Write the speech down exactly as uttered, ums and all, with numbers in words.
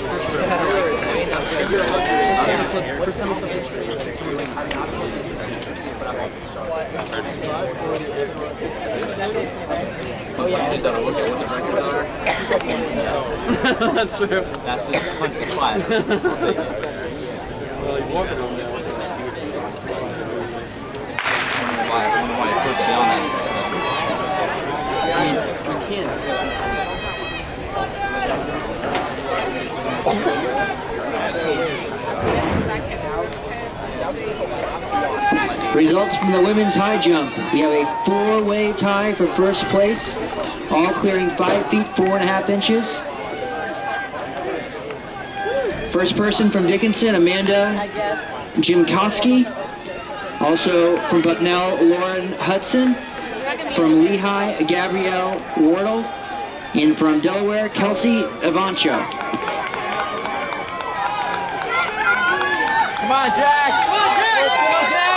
That's true. That's just one hundred class. Well, he's walking on there. I wonder why, I wonder why he's supposed to be on that. I mean, we can. Results from the women's high jump. We have a four-way tie for first place, all clearing five feet, four and a half inches. First person from Dickinson, Amanda Jimkowski. Also from Bucknell, Lauren Hudson. From Lehigh, Gabrielle Wardle. And from Delaware, Kelsey Avancho. Come on, Jack! Come on, Jack! Come on, Jack!